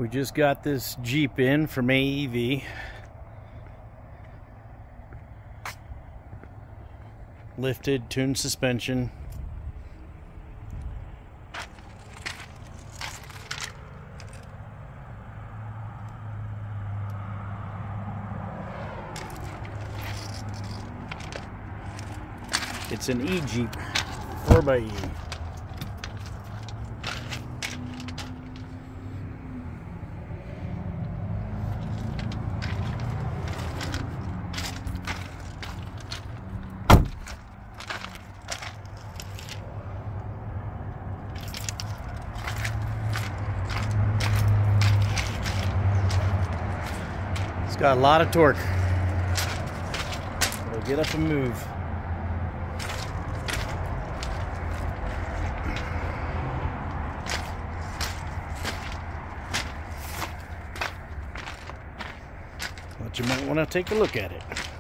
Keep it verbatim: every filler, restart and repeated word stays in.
We just got this Jeep in from A E V. Lifted, tuned suspension. It's an E-Jeep, four by E. It's got a lot of torque. It'll get up and move. But you might want to take a look at it.